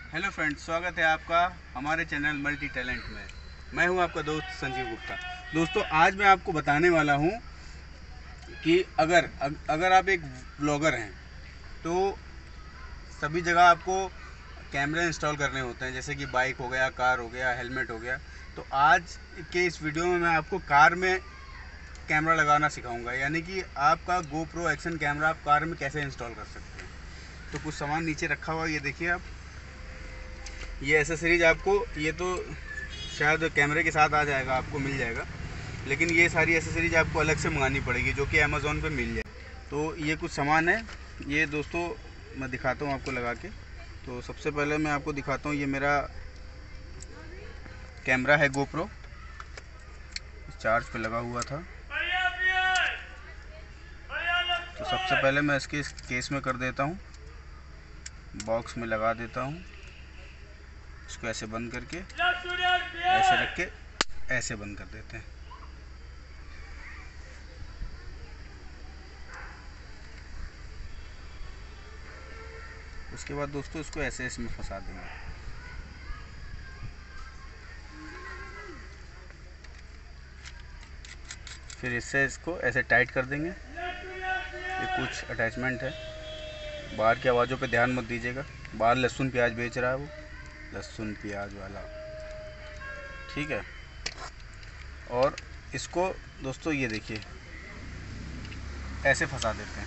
Hello friends, स्वागत है आपका हमारे चैनल मल्टी टैलेंट में। मैं हूं आपका दोस्त संजीव गुप्ता। दोस्तों, आज मैं आपको बताने वाला हूं कि अगर आप एक ब्लॉगर हैं तो सभी जगह आपको कैमरे इंस्टॉल करने होते हैं, जैसे कि बाइक हो गया, कार हो गया, हेलमेट हो गया। तो आज के इस वीडियो में मैं आपको कार में कैमरा लगाना सिखाऊंगा, यानी कि आपका GoPro एक्शन कैमरा आप कार में कैसे इंस्टॉल कर सकते हैं। तो कुछ सामान नीचे रखा हुआ है, ये देखिए आप। ये एसेसरीज आपको, ये तो शायद कैमरे के साथ आ जाएगा, आपको मिल जाएगा, लेकिन ये सारी एसेसरीज आपको अलग से मंगानी पड़ेगी, जो कि अमेज़ोन पे मिल जाए। तो ये कुछ सामान है, ये दोस्तों मैं दिखाता हूँ आपको लगा के। तो सबसे पहले मैं आपको दिखाता हूँ, ये मेरा कैमरा है GoPro, चार्ज पे लगा हुआ था। तो सबसे पहले मैं इसके केस में कर देता हूँ, बॉक्स में लगा देता हूँ। इसको ऐसे बंद करके, ऐसे रख के ऐसे बंद कर देते हैं। उसके बाद दोस्तों इसको ऐसे इसमें फंसा देंगे। फिर इससे इसको ऐसे टाइट कर देंगे। ये कुछ अटैचमेंट है। बाहर की आवाज़ों पे ध्यान मत दीजिएगा। बाहर लहसुन प्याज बेच रहा है वो, लहसुन प्याज वाला, ठीक है। और इसको दोस्तों ये देखिए ऐसे फंसा देते हैं।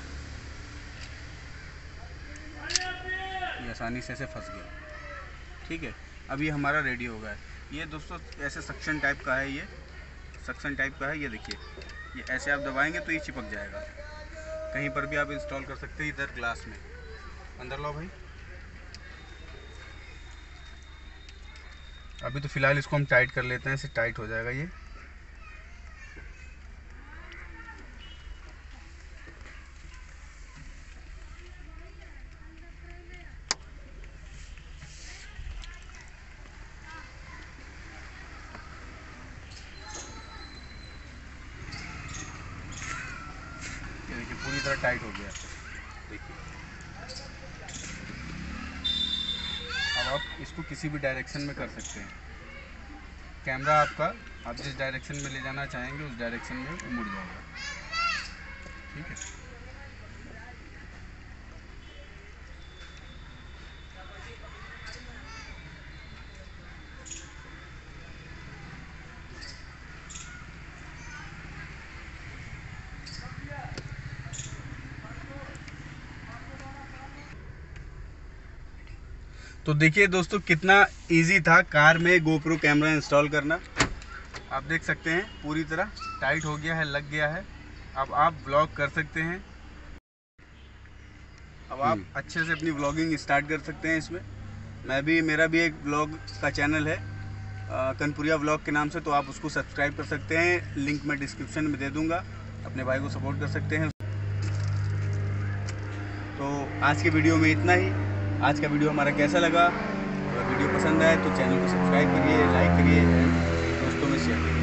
ये आसानी से ऐसे फंस गया, ठीक है। अब ये हमारा रेडी हो गया है। ये दोस्तों ऐसे सक्शन टाइप का है, ये सक्शन टाइप का है। ये देखिए, ये ऐसे आप दबाएंगे तो ये चिपक जाएगा। कहीं पर भी आप इंस्टॉल कर सकते हैं। इधर ग्लास में अंदर लो भाई। अभी तो फ़िलहाल इसको हम टाइट कर लेते हैं, इससे टाइट हो जाएगा ये। ये देखिए पूरी तरह टाइट हो गया। देखिए अब आप इसको किसी भी डायरेक्शन में कर सकते हैं। कैमरा आपका, आप जिस डायरेक्शन में ले जाना चाहेंगे उस डायरेक्शन में वो मुड़ जाएगा, ठीक है। तो देखिए दोस्तों, कितना इजी था कार में GoPro कैमरा इंस्टॉल करना। आप देख सकते हैं पूरी तरह टाइट हो गया है, लग गया है। अब आप ब्लॉग कर सकते हैं। अब आप अच्छे से अपनी व्लॉगिंग स्टार्ट कर सकते हैं इसमें। मेरा भी एक ब्लॉग का चैनल है, कनपुरिया व्लॉग के नाम से, तो आप उसको सब्सक्राइब कर सकते हैं। लिंक मैं डिस्क्रिप्शन में दे दूंगा। अपने भाई को सपोर्ट कर सकते हैं। तो आज के वीडियो में इतना ही। आज का वीडियो हमारा कैसा लगा? अगर वीडियो पसंद आए तो चैनल को सब्सक्राइब करिए, लाइक करिए, दोस्तों में शेयर करिए।